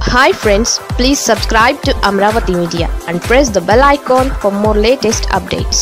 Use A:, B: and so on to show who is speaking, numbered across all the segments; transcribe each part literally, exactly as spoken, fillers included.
A: Hi friends, please subscribe to Amravati Media and press the bell icon for more latest updates.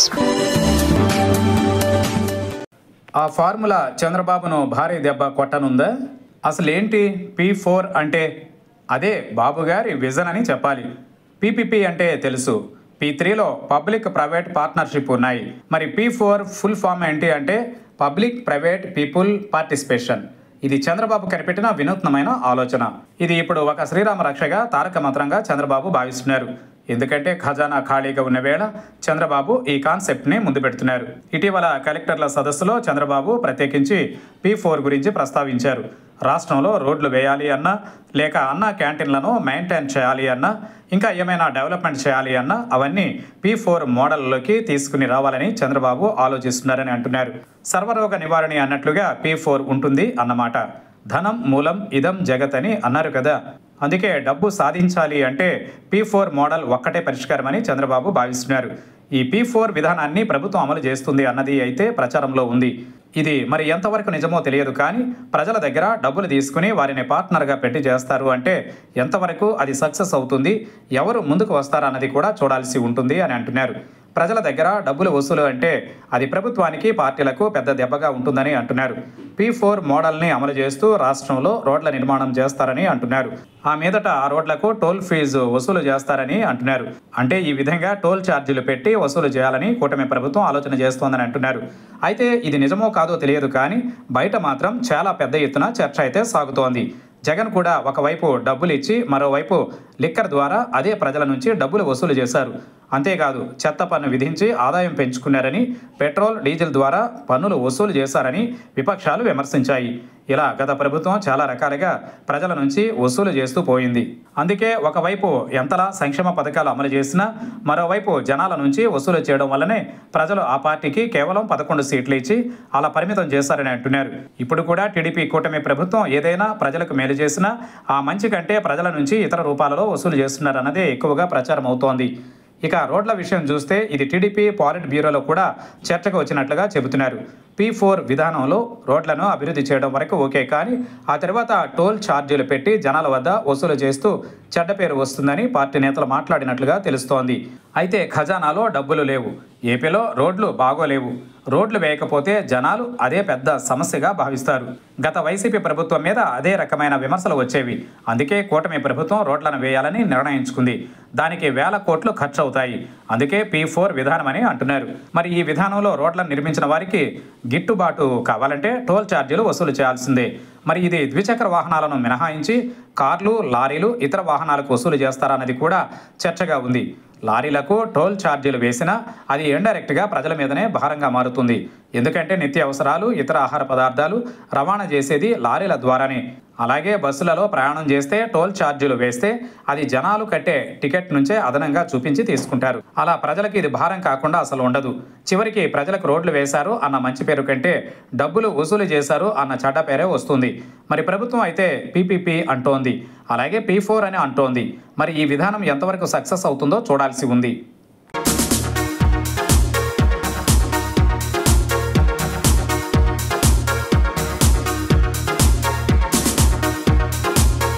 B: ఆ formula చంద్రబాబును భారీ దెబ్బ కొట్టనుందా? అసలు ఏంటి పీ ఫోర్ అంటే? అదే బాబు గారి విజన్ అని చెప్పాలి. పీపీపీ అంటే తెలుసు. పీ త్రీలో పబ్లిక్ ప్రైవేట్ పార్ట్నర్షిప్ ఉన్నాయి. మరి పీ ఫోర్ ఫుల్ ఫామ్ ఏంటి అంటే పబ్లిక్ ప్రైవేట్ పీపుల్ పార్టిసిపేషన్. ఇది చంద్రబాబు కనిపెట్టిన వినూత్నమైన ఆలోచన. ఇది ఇప్పుడు ఒక శ్రీరామ రక్షగా తారక మంత్రంగా చంద్రబాబు భావిస్తున్నారు. ఎందుకంటే ఖజానా ఖాళీగా ఉన్న వేళ చంద్రబాబు ఈ కాన్సెప్ట్ని ముందు పెడుతున్నారు. ఇటీవల కలెక్టర్ల సదస్సులో చంద్రబాబు ప్రత్యేకించి పీ ఫోర్ గురించి ప్రస్తావించారు. రాష్ట్రంలో రోడ్లు వేయాలి అన్నా, లేక అన్నా క్యాంటీన్లను మెయింటైన్ చేయాలి అన్నా, ఇంకా ఏమైనా డెవలప్మెంట్ చేయాలి అన్నా అవన్నీ పీ ఫోర్ మోడల్లోకి తీసుకుని రావాలని చంద్రబాబు ఆలోచిస్తున్నారని అంటున్నారు. సర్వరోగ నివారణి అన్నట్లుగా పీ ఫోర్ ఉంటుంది అన్నమాట. ధనం మూలం ఇదం జగత్ అని అన్నారు కదా. అందుకే డబ్బు సాధించాలి అంటే పీ ఫోర్ మోడల్ ఒక్కటే పరిష్కారమని చంద్రబాబు భావిస్తున్నారు. ఈ పీ ఫోర్ విధానాన్ని ప్రభుత్వం అమలు చేస్తుంది అన్నది అయితే ప్రచారంలో ఉంది. ఇది మరి ఎంతవరకు నిజమో తెలియదు, కానీ ప్రజల దగ్గర డబ్బులు తీసుకుని వారిని పార్ట్నర్గా పెట్టి చేస్తారు అంటే ఎంతవరకు అది సక్సెస్ అవుతుంది, ఎవరు ముందుకు వస్తారన్నది కూడా చూడాల్సి ఉంటుంది అని అంటున్నారు. ప్రజల దగ్గర డబ్బులు వసూలు అంటే అది ప్రభుత్వానికి పార్టీలకు పెద్ద దెబ్బగా ఉంటుందని అంటున్నారు. పీ ఫోర్ మోడల్ని అమలు చేస్తూ రాష్ట్రంలో రోడ్ల నిర్మాణం చేస్తారని అంటున్నారు. ఆ మీదట ఆ రోడ్లకు టోల్ ఫీజు వసూలు చేస్తారని అంటున్నారు. అంటే ఈ విధంగా టోల్ ఛార్జీలు పెట్టి వసూలు చేయాలని కూటమి ప్రభుత్వం ఆలోచన చేస్తోందని అంటున్నారు. అయితే ఇది నిజమో కాదో తెలియదు, కానీ బయట మాత్రం చాలా పెద్ద ఎత్తున చర్చ అయితే సాగుతోంది. జగన్ కూడా ఒకవైపు డబ్బులు ఇచ్చి మరోవైపు లిక్కర్ ద్వారా అదే ప్రజల నుంచి డబ్బులు వసూలు చేశారు. అంతేకాదు చెత్త పన్ను విధించి ఆదాయం పెంచుకున్నారని, పెట్రోల్ డీజిల్ ద్వారా పన్నులు వసూలు చేశారని విపక్షాలు విమర్శించాయి. ఇలా గత ప్రభుత్వం చాలా రకాలుగా ప్రజల నుంచి వసూలు చేస్తూ పోయింది. అందుకే ఒకవైపు ఎంతలా సంక్షేమ పథకాలు అమలు చేసినా మరోవైపు జనాల నుంచి వసూలు చేయడం వల్లనే ప్రజలు ఆ పార్టీకి కేవలం పదకొండు సీట్లు ఇచ్చి అలా పరిమితం చేశారని అంటున్నారు. ఇప్పుడు కూడా టీడీపీ కూటమి ప్రభుత్వం ఏదైనా ప్రజలకు మేలు చేసినా ఆ మంచి కంటే ప్రజల నుంచి ఇతర రూపాలలో వసూలు చేస్తున్నారన్నదే ఎక్కువగా ప్రచారం అవుతోంది. ఇక రోడ్ల విషయం చూస్తే ఇది టీడీపీ పాలిట్ బ్యూరోలో కూడా చర్చకు వచ్చినట్లుగా చెబుతున్నారు. పీ ఫోర్ విధానంలో రోడ్లను అభివృద్ధి చేయడం వరకు ఓకే, కానీ ఆ తర్వాత టోల్ ఛార్జీలు పెట్టి జనాల వద్ద వసూలు చేస్తూ చెడ్డ పేరు వస్తుందని పార్టీ నేతలు మాట్లాడినట్లుగా తెలుస్తోంది. అయితే ఖజానాలో డబ్బులు లేవు, ఏపీలో రోడ్లు బాగోలేవు. రోడ్లు వేయకపోతే జనాలు అదే పెద్ద సమస్యగా భావిస్తారు. గత వైసీపీ ప్రభుత్వం మీద అదే రకమైన విమర్శలు వచ్చేవి. అందుకే కూటమి ప్రభుత్వం రోడ్లను వేయాలని నిర్ణయించుకుంది. దానికి వేల కోట్లు ఖర్చు అవుతాయి. అందుకే పీ ఫోర్ విధానం అని అంటున్నారు. మరి ఈ విధానంలో రోడ్లను నిర్మించిన వారికి గిట్టుబాటు కావాలంటే టోల్ ఛార్జీలు వసూలు చేయాల్సిందే. మరి ఇది ద్విచక్ర వాహనాలను మినహాయించి కార్లు, లారీలు, ఇతర వాహనాలకు వసూలు చేస్తారన్నది కూడా చర్చగా ఉంది. లారీలకు టోల్ ఛార్జీలు వేసినా అది ఇండైరెక్ట్గా ప్రజల మీదనే భారంగా మారుతుంది. ఎందుకంటే నిత్య అవసరాలు, ఇతర ఆహార పదార్థాలు రవాణా చేసేది లారీల ద్వారానే. అలాగే బస్సులలో ప్రయాణం చేస్తే టోల్ ఛార్జీలు వేస్తే అది జనాలు కట్టే టికెట్ నుంచే అదనంగా చూపించి తీసుకుంటారు. అలా ప్రజలకు ఇది భారం కాకుండా అసలు ఉండదు. చివరికి ప్రజలకు రోడ్లు వేశారు అన్న మంచి పేరు కంటే డబ్బులు వసూలు చేశారు అన్న చెడ్డ పేరే వస్తుంది. మరి ప్రభుత్వం అయితే పీపీపీ అంటోంది, అలాగే పీ ఫోర్ అని అంటోంది. మరి ఈ విధానం ఎంతవరకు సక్సెస్ అవుతుందో చూడాల్సి ఉంది.